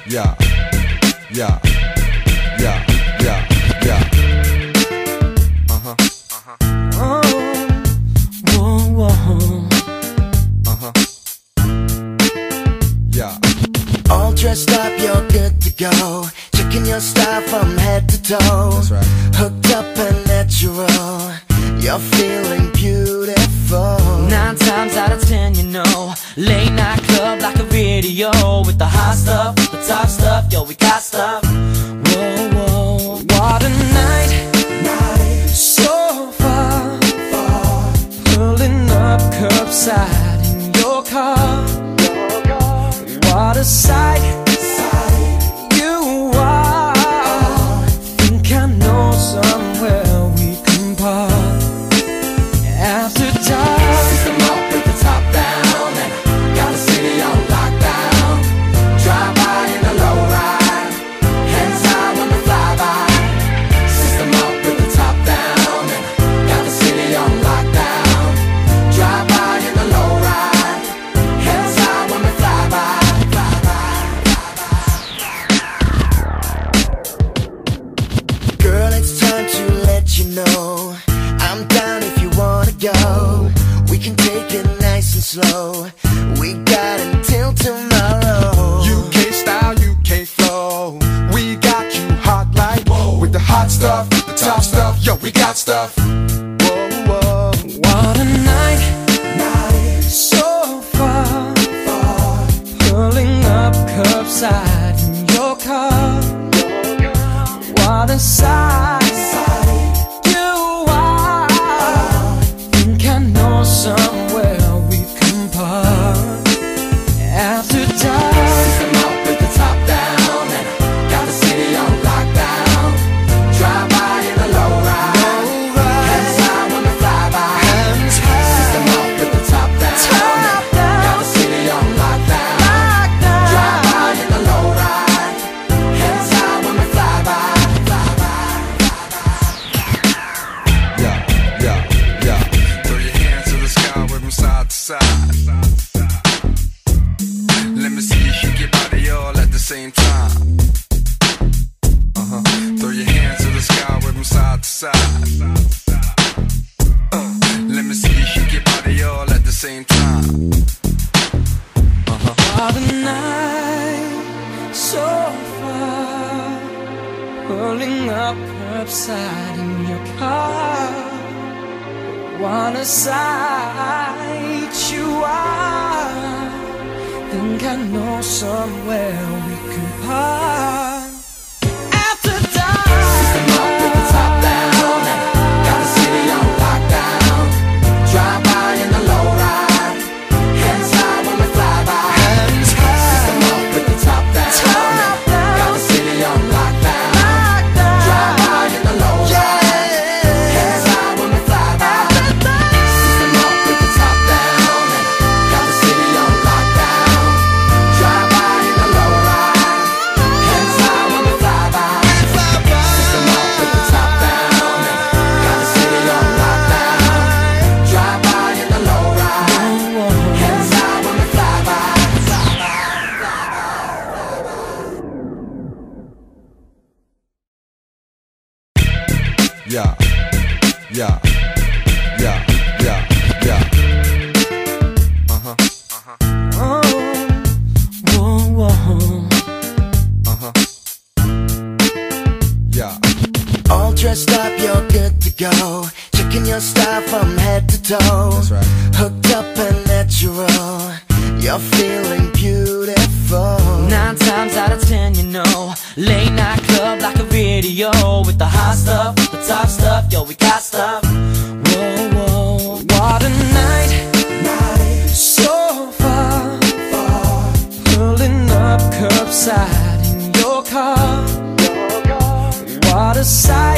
Yeah, yeah, yeah, yeah, yeah. Uh-huh, uh-huh. Oh, whoa, whoa. Uh-huh. Yeah. All dressed up, you're good to go. Checking your style from head to toe. That's right. Hooked up and natural. You're feeling beautiful. 9 times out of 10, you know, late night club like a video with the hot stuff, with the top stuff, yo, we got stuff. Whoa, whoa, what a night, so far, pulling up curbside in your car. What a sight, you are. Think I know somewhere we can park after dark. System up with the top down and got the city on lockdown. Drive by in a low ride, hands high when we fly by. System up with the top down and got the city on lockdown. Drive by in a low ride, hands high when we fly by. Girl, it's time to let you know I'm down if you wanna go. We can take it nice and slow. We got until tomorrow. UK style, UK flow. We got you hot like whoa. With the hot stuff, with the top stuff. Yo, we got stuff. Whoa, whoa. What a night, so far, pulling up curbside in your car. What a sight, you are. Think I know somewhere we can park after dark. System up with the top down and got the city on lockdown. Drive by in a low ride, hands high when we fly by. System up with the top down and got the city on lockdown. Drive by in a low ride, hands high when we fly by. Yeah, yeah, yeah. Throw your hands to the sky with them side to side. Let me see you shake your body all at the same time. Uh-huh. Throw your hands to the sky with them side to side. Let me see you shake your body all at the same time. Uh-huh. What a night, so far, pulling up curbside in your car. What a sight you are. Think I know somewhere we can park after dark. System up with the top down and got the city on lockdown. Drive by in a low ride, hands high when we fly by. System up with the top down and got the city on lockdown. Drive by in a low ride, hands high when we fly by. System up with the top down and got the city on lockdown. Drive by in a low ride, hands high when we fly by. System up with the top down and got the city on lockdown. Drive by in a low ride, hands high when we fly by. Yeah, yeah, yeah, yeah, yeah. Uh-huh, uh-huh, Oh, whoa, whoa. uh-huh. Yeah. All dressed up, you're good to go. Checking your style from head to toe. That's right. Hooked up and natural. You're feeling beautiful. 9 times out of 10, you know, late night club like a video with the hot stuff, with the top stuff, yo, we got stuff. Whoa, whoa, what a night, so far, pulling up curbside in your car. What a sight,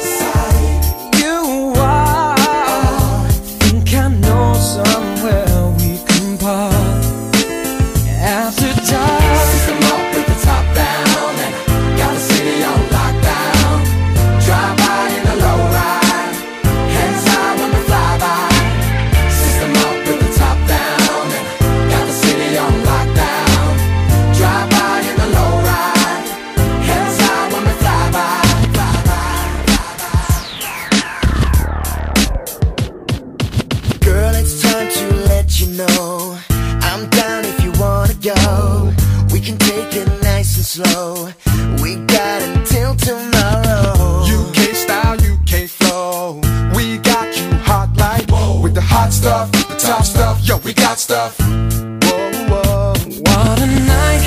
you are. Think I know somewhere we can park after dark. System up with the top down and got the city on lockdown. Drive by in a low ride, hands high when we fly by. System up with the top down and got the city on lockdown. Drive by in a low ride. We can take it nice and slow. We got until tomorrow. UK style, UK flow. We got you hot like whoa. With the hot stuff, the top stuff. Yo, we got stuff. Whoa, whoa. What a night,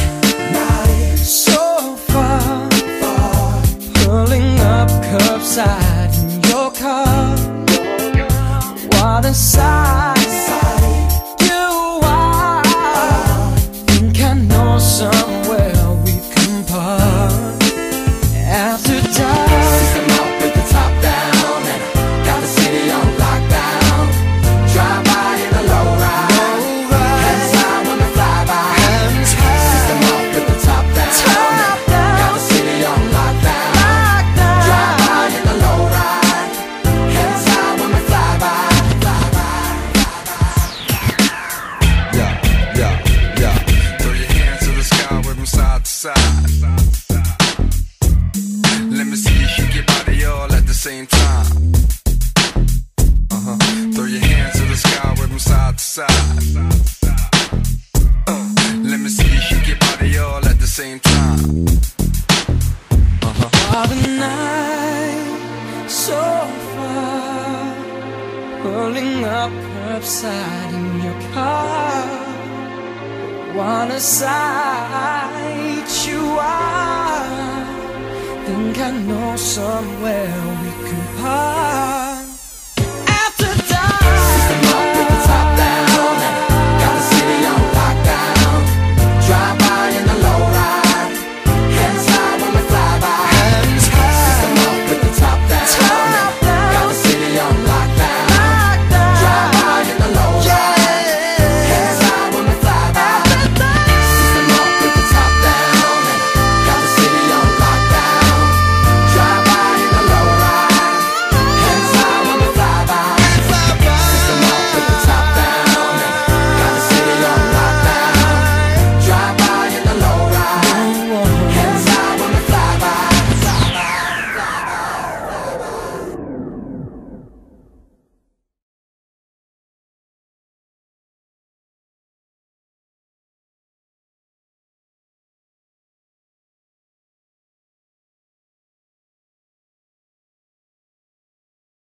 so far, pulling up curbside in your car. What a sight you are. Think I know somewhere we can park after dark. System up with the top down, and got the city on lockdown. Drive by in a low ride, hands high when we fly by. System up with the top down, and got the city on lockdown. Drive by in a low ride, hands high when we fly by. Yeah. Throw your hands to the sky with them side to side. Let me see you shake your body all at the same time. Throw your hands to the sky with them side to side. Let me see you shake your body all at the same time. What a night, so far, pulling up curbside in your car. What a sight you are. Think I know somewhere we can park.